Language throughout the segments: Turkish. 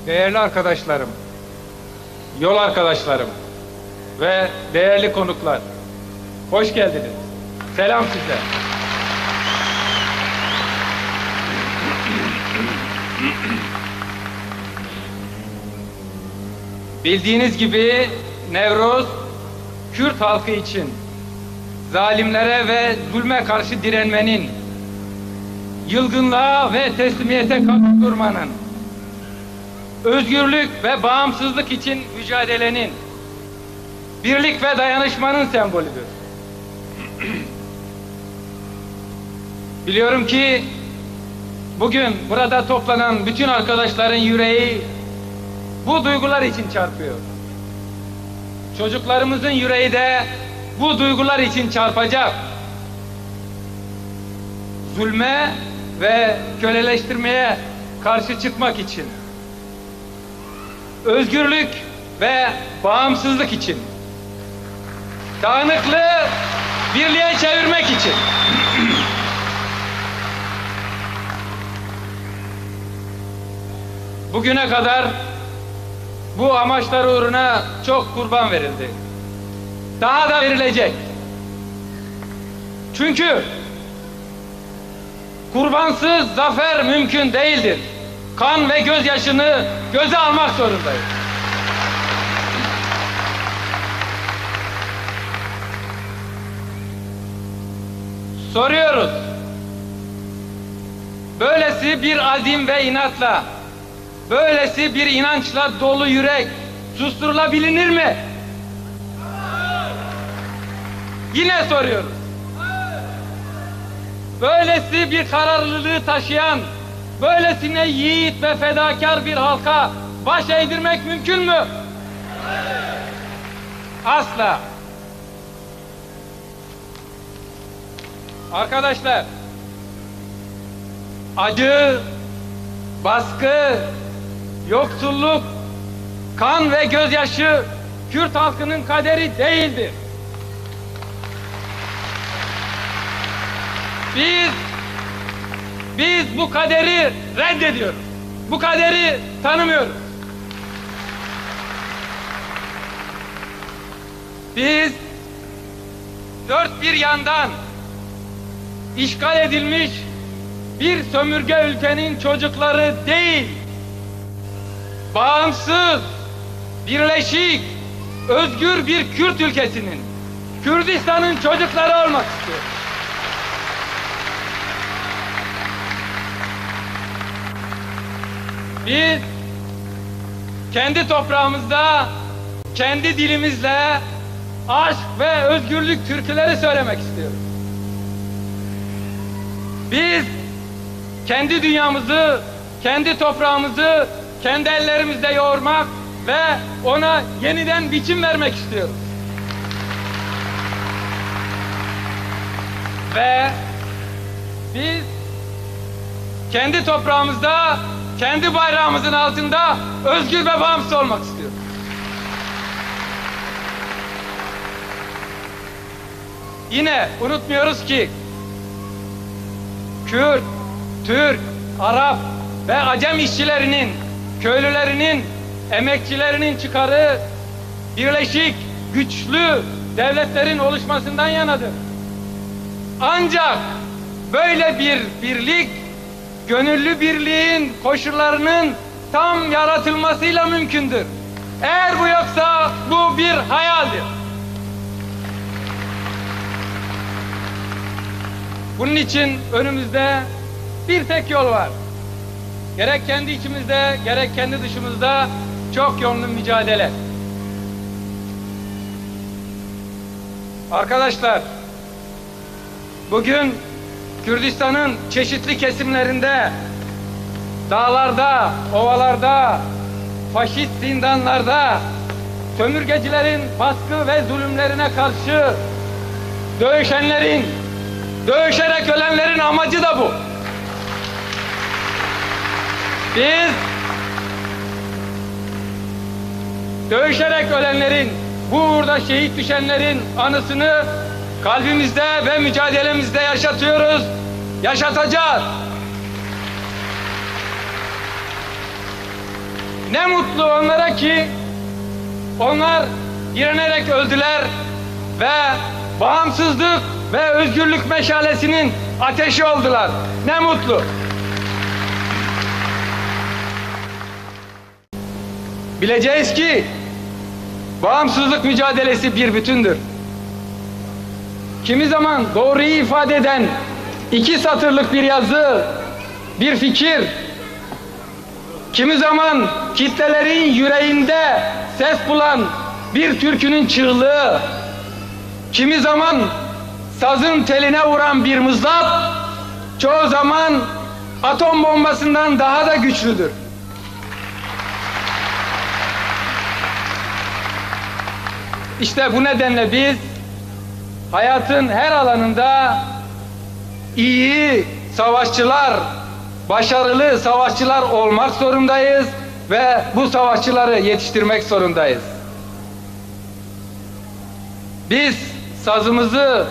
Değerli arkadaşlarım, yol arkadaşlarım ve değerli konuklar, hoş geldiniz. Selam size. Bildiğiniz gibi Nevruz, Kürt halkı için zalimlere ve zulme karşı direnmenin, yılgınlığa ve teslimiyete karşı durmanın, özgürlük ve bağımsızlık için mücadelenin, birlik ve dayanışmanın sembolüdür. Biliyorum ki bugün burada toplanan bütün arkadaşların yüreği bu duygular için çarpıyor. Çocuklarımızın yüreği de bu duygular için çarpacak. Zulme ve köleleştirmeye karşı çıkmak için, özgürlük ve bağımsızlık için, dağınıklığı birliğe çevirmek için. Bugüne kadar bu amaçlar uğruna çok kurban verildi. Daha da verilecek. Çünkü kurbansız zafer mümkün değildir. Kan ve gözyaşını göze almak zorundayız. Soruyoruz. Böylesi bir azim ve inatla, böylesi bir inançla dolu yürek susturulabilir mi? Yine soruyoruz. Böylesi bir kararlılığı taşıyan, böylesine yiğit ve fedakar bir halka baş eğdirmek mümkün mü? Asla. Arkadaşlar, acı, baskı, yoksulluk, kan ve gözyaşı Kürt halkının kaderi değildir. Biz bu kaderi reddediyoruz. Bu kaderi tanımıyoruz. Biz dört bir yandan işgal edilmiş bir sömürge ülkenin çocukları değil, bağımsız, birleşik, özgür bir Kürt ülkesinin, Kürdistan'ın çocukları olmak istiyoruz. Biz kendi toprağımızda, kendi dilimizle aşk ve özgürlük türküleri söylemek istiyoruz. Biz kendi dünyamızı, kendi toprağımızı kendi ellerimizde yoğurmak ve ona yeniden biçim vermek istiyoruz. Ve biz kendi toprağımızda, kendi bayrağımızın altında özgür ve bağımsız olmak istiyoruz. Yine unutmuyoruz ki Kürt, Türk, Arap ve Acem işçilerinin, köylülerinin, emekçilerinin çıkarı birleşik, güçlü devletlerin oluşmasından yanadır. Ancak böyle bir birlik, gönüllü birliğin koşullarının tam yaratılmasıyla mümkündür. Eğer bu yoksa bu bir hayaldir. Bunun için önümüzde bir tek yol var. Gerek kendi içimizde, gerek kendi dışımızda çok yönlü mücadele. Arkadaşlar, bugün Kürdistan'ın çeşitli kesimlerinde, dağlarda, ovalarda, faşist zindanlarda, sömürgecilerin baskı ve zulümlerine karşı dövüşenlerin, dövüşerek ölenlerin amacı da bu. Biz dövüşerek ölenlerin, bu uğurda şehit düşenlerin anısını kalbimizde ve mücadelemizde yaşatıyoruz, yaşatacağız. Ne mutlu onlara ki onlar direnerek öldüler ve bağımsızlık ve özgürlük meşalesinin ateşi oldular. Ne mutlu. Bileceğiz ki bağımsızlık mücadelesi bir bütündür. Kimi zaman doğruyu ifade eden 2 satırlık bir yazı, bir fikir, kimi zaman kitlelerin yüreğinde ses bulan bir türkünün çığlığı, kimi zaman sazın teline vuran bir mızrap, çoğu zaman atom bombasından daha da güçlüdür. İşte bu nedenle biz hayatın her alanında iyi savaşçılar, başarılı savaşçılar olmak zorundayız ve bu savaşçıları yetiştirmek zorundayız. Biz sazımızı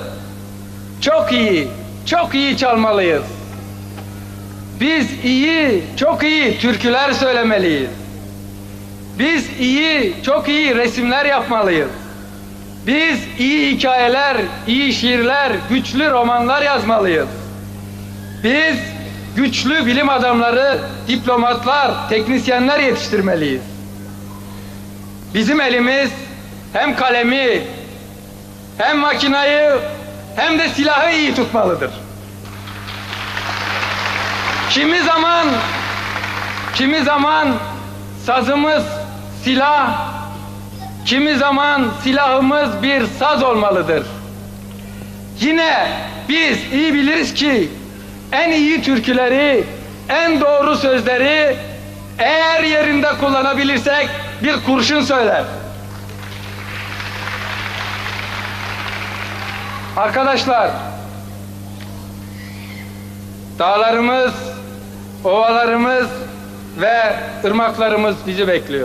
çok iyi çalmalıyız. Biz çok iyi türküler söylemeliyiz. Biz çok iyi resimler yapmalıyız. Biz iyi hikayeler, iyi şiirler, güçlü romanlar yazmalıyız. Biz güçlü bilim adamları, diplomatlar, teknisyenler yetiştirmeliyiz. Bizim elimiz hem kalemi, hem makinayı, hem de silahı iyi tutmalıdır. Kimi zaman sazımız silah, kimi zaman silahımız bir saz olmalıdır. Yine biz iyi biliriz ki en iyi türküleri, en doğru sözleri eğer yerinde kullanabilirsek bir kurşun söyler. Arkadaşlar, dağlarımız, ovalarımız ve ırmaklarımız bizi bekliyor.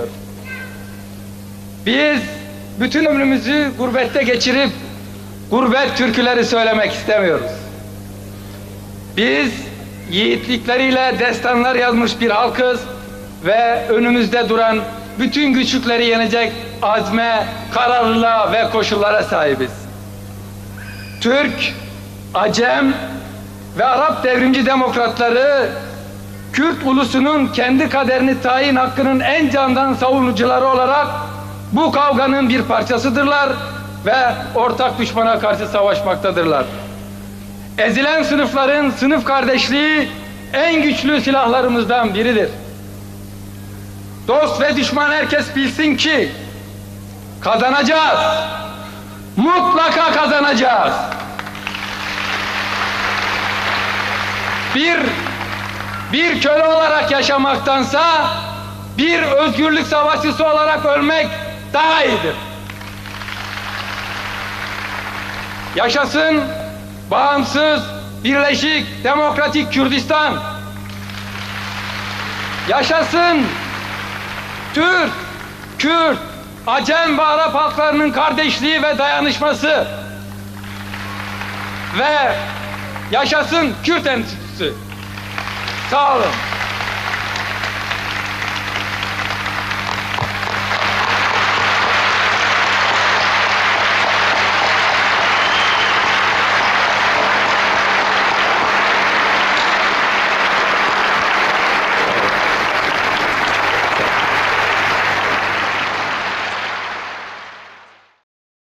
Biz bütün ömrümüzü gurbette geçirip gurbet türküleri söylemek istemiyoruz. Biz yiğitlikleriyle destanlar yazmış bir halkız ve önümüzde duran bütün güçlükleri yenecek azme, kararlılığa ve koşullara sahibiz. Türk, Acem ve Arap devrimci demokratları Kürt ulusunun kendi kaderini tayin hakkının en candan savunucuları olarak bu kavganın bir parçasıdırlar ve ortak düşmana karşı savaşmaktadırlar. Ezilen sınıfların sınıf kardeşliği en güçlü silahlarımızdan biridir. Dost ve düşman herkes bilsin ki kazanacağız. Mutlaka kazanacağız. Bir köle olarak yaşamaktansa bir özgürlük savaşçısı olarak ölmek daha iyidir. Yaşasın bağımsız, birleşik, demokratik Kürdistan. Yaşasın Türk, Kürt, Acem ve Arap halklarının kardeşliği ve dayanışması. Ve yaşasın Kürt Enstitüsü. Sağ olun.